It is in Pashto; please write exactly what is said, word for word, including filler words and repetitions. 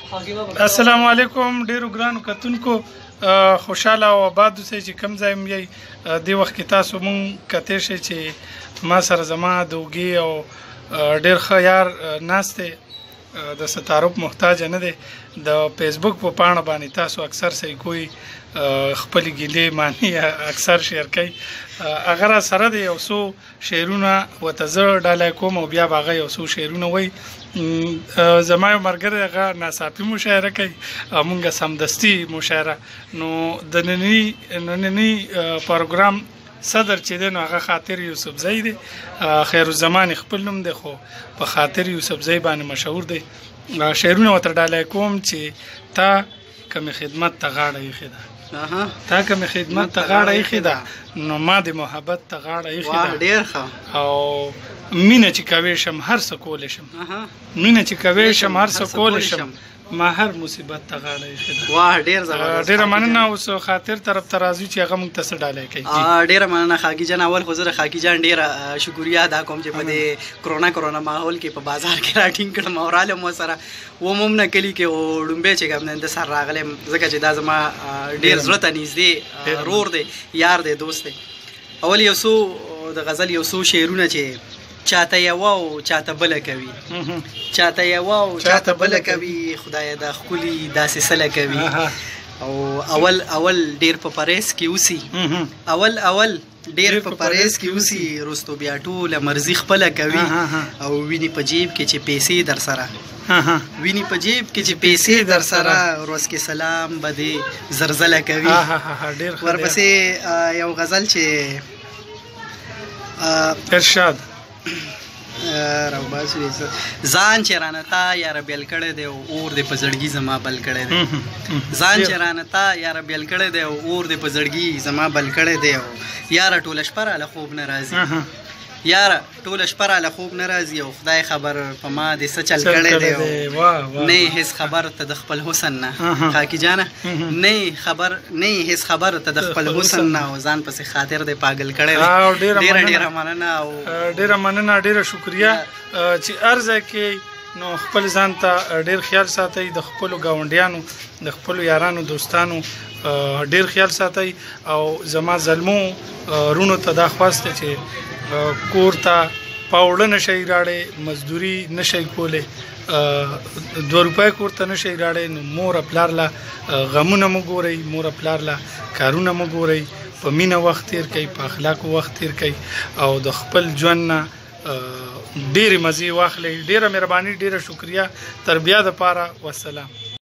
السلام علیکم ډیرو ګرانو کتونکو خوشاله او آباد اوسئ چې کوم ځای م یئ دې وخت کې تاسو مونږ کتی شئ چې ما سره زما د اوږې او ډېر ښه یار ناست دی د څه تعارف محتاج نه دی د فیسبوک په پاڼه باندې تاسو اکثر صحیح کوئ خپلې ګیلې معنی اکثر شیر کوي هغه را سره دی یو څو شعرونه ورته زه ډالۍ کوم او بیا به هغه یو څو شعرونه وایي زما یو ملګری هغه ناڅاپي مشاعره کوي مونږ سمدستي مشاعره نو د ننني ننني پروګرام صدر چې دی نو هغه خاطر یوسفزی دی خیرالزمان خپل نوم دی خو په خاطر یوسفزی باندې مشهور دی شعرونه ورته ډالۍ کوم چې تا کومې خدمت ته غاړه ایښې ده تا کومې خدمت ته غاړه ایښې ده نو ما د محبت ته غاړه ایښې ده ډېر ښه او مینه چې کوی شم هر څه کولی شم مینه چې کوی شم هر څه کولی شم ما هر مصیبت ته غاړه ایښې ده واه ډېر زبردست ډېره مننه اوس خاطر طرف ته راځو چې هغه موږ ته څه ډالۍ کوي ډېره مننه خاکی جان اول خو زه خاکی جان ډېره شکریا ادا کوم چې په دې کرونا کرونا ماحول کې په بازار کې راټینګ کړم او رالم ورسره وموم نه کلي کې او ډومبی چې کوم د سر راغلم ځکه چې دا زما ډېر زړه ته نږدې رور دی یار دی دوست دی اول یو څو د غزل یو څو شعرونه چې چاته یوه او چاته بله کوي چاته یوه او چاته بله کوي خدایه دا ښکلي داسې سله کوي او اول اول ډېر په پریز کې اوسي اول اول ډېر په پریز کې اوسي وروستو بیا ټوله مرضي خپله کوي او ویني په جیب کې چې پیسې در سره ویني په جیب کې چې پیسې در سره روز کې سلام به دې زرزله کوي ورپسې یو غزل چې ارشاد ځان چې رانه تا یاره بیل کړی دی او اور دې په زړګي زما بل کړی دی ځان چې رانه تا یاره بیل کړی دی او اور دې په زړګي زما بل کړی دی او یاره ټوله شپه راله خوب نه راځي یاره ټوله شپه راله خوب نه راځي او خدای خبر په ما دې څه چل کړی دی نه یې هېڅ خبر ته د خپل حسن نه خاکی جانه نه یې خبر نه یې هېڅ خبر ته د خپل حسن نه او ځان پسې خاطر دې پاگل کړی دی ډېره ډېره مننه او ډېره مننه ډېره شکریه چې هر ځای کې نو خپل ځان ته ډېر خیال ساتئ د خپلو ګاونډیانو د خپلو یارانو دوستانو ډېر خیال ساتئ او زما زلمو رونو ته دا خواست دی چې کور ته پاوړه نشئ راړی مزدوري نشئ کولی دوه روپۍ کور ته نشئ راړی نو مور پلار له غمونه مه ګورئ مور پلار له کارونه مه ګورئ په مینه وخت تیر کوئ په اخلاقو وخت تیر کوئ او د خپل ژوند نه ډېرې مزې واخلئ ډېره مهرباني ډېره شکریه تر بیا دپاره والسلام